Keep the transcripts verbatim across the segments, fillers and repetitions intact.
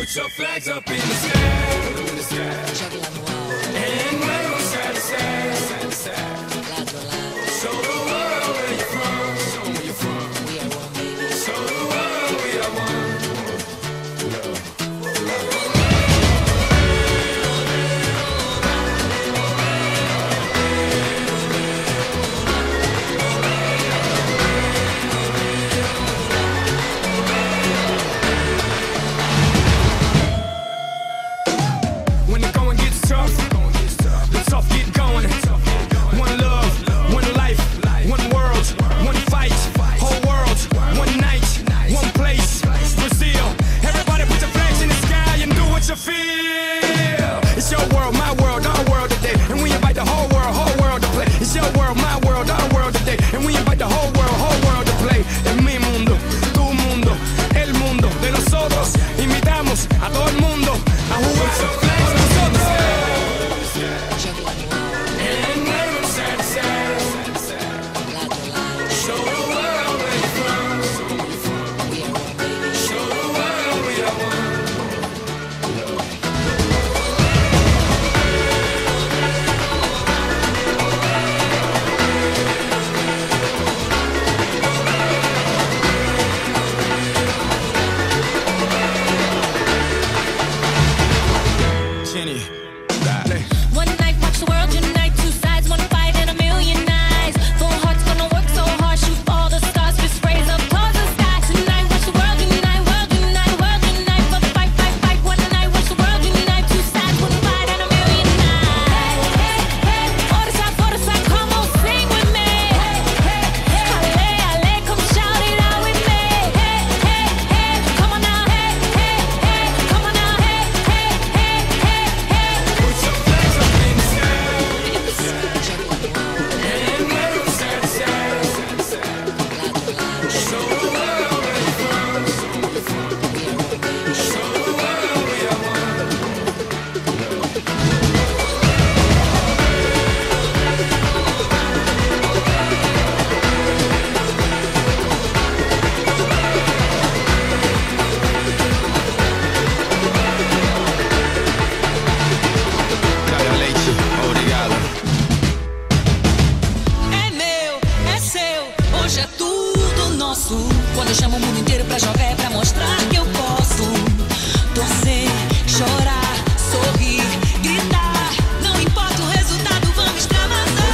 Put your flags up in the sky, put them in the sky. And wave them side to side, side to side. Show the world where you're from, show them where you're from. We are one, baby. Show the world we are one. When the going gets tough, the tough get going. One love, one life, one world, one fight, whole world, one night, one place, Brazil. Everybody put your flags in the sky and do what you feel. It's your world, my world, our world today, and we invite the whole world, whole world to play. It's your world, my world, our world today, and we invite the whole world, whole world to play. En mi mundo, tu mundo, el mundo de nosotros. Invitamos a todo el mundo a jugar. Quando eu chamo o mundo inteiro pra jogar é pra mostrar que eu posso torcer, chorar, sorrir, gritar. Não importa o resultado, vamos extravasar.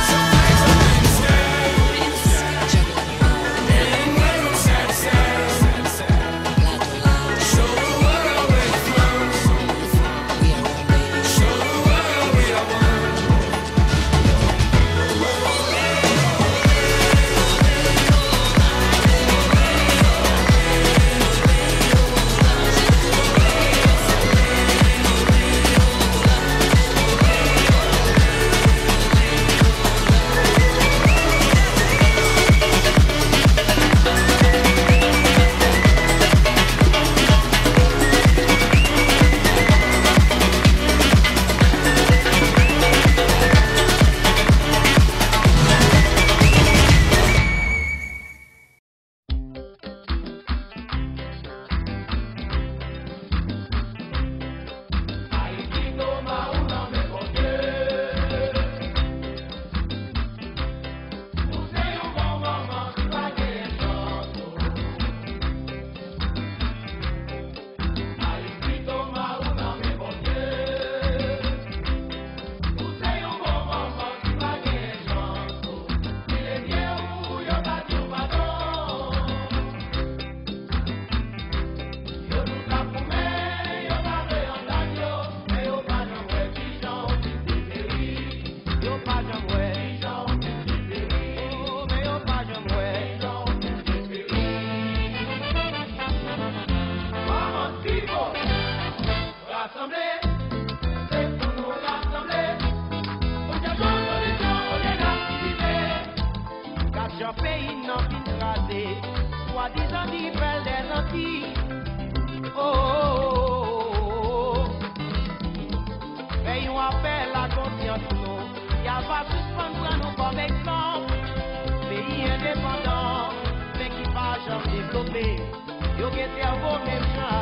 Soi-disant des belles des Antilles. Oh, oh, oh, oh. Mais on appelle la conscience, non. Y a pas suspendre nous comme exemple. Pays indépendant, mais qui pas jamais développé. Yo qui cerveau même